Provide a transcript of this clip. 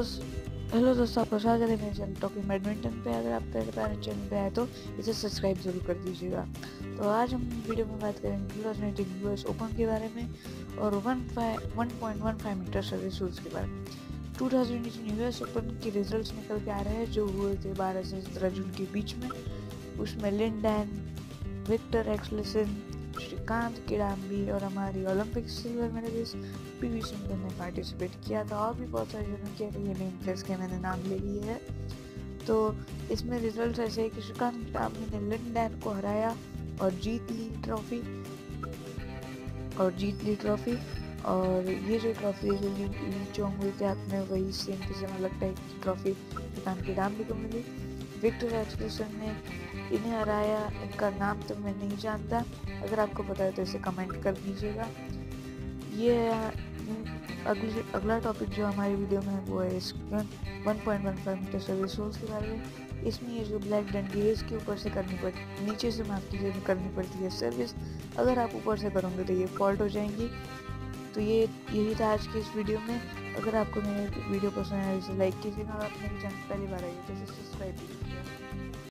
Hello दोस्तों, आपका स्वागत है मेरे चैनल टॉकिंग बैडमिंटन पे। अगर आप पहले बार चैनल पे आए तो इसे सब्सक्राइब जरूर कर दीजिएगा। तो आज हम वीडियो में बात करेंगे 2018 यूएस ओपन के बारे में और 1.15 मीटर सर्विस रूल्स के बारे में। 2018 यूएस ओपन के रिजल्ट्स निकल के आ रहे हैं जो हुए थे 12 से 17 जून के बीच में। उसमें Lin Dan, Viktor Axelsen, Srikanth, Kidambi और हमारी Olympic silver medallist P V Sindhu ने पार्टिसिपेट किया था। और भी बहुत सारे जनों किया था, ये नेम प्लेस के मैंने नाम ले लिए है। तो इसमें रिजल्ट ऐसे है कि श्रीकांत किडाम्बी ने लिंडन को हराया और जीत ली ट्रॉफी। और ये जो ट्रॉफी जो हुए थे हाथ में, वही सेम टू सेम लगता है कि ट्रॉफी श्रीकांत किडाम्बी को मिली। विक्टर एक्सलेसन ने इन्हें हराया, इनका नाम तो मैं नहीं जानता, अगर आपको पता है तो इसे कमेंट कर दीजिएगा। ये अगला टॉपिक जो हमारी वीडियो में है वो है 1.15 मीटर सर्विस रूल्स के बारे में। इसमें ये जो ब्लैक डंडी है इसके ऊपर से नीचे से करनी पड़ती है सर्विस। अगर आप ऊपर से करोगे तो ये फॉल्ट हो जाएंगी। तो ये यही था आज की इस वीडियो में। अगर आपको मेरी वीडियो पसंद आए तो इसे लाइक कीजिएगा और आप मेरे चैनल पहली बार आइए तो इसे सब्सक्राइब कीजिएगा।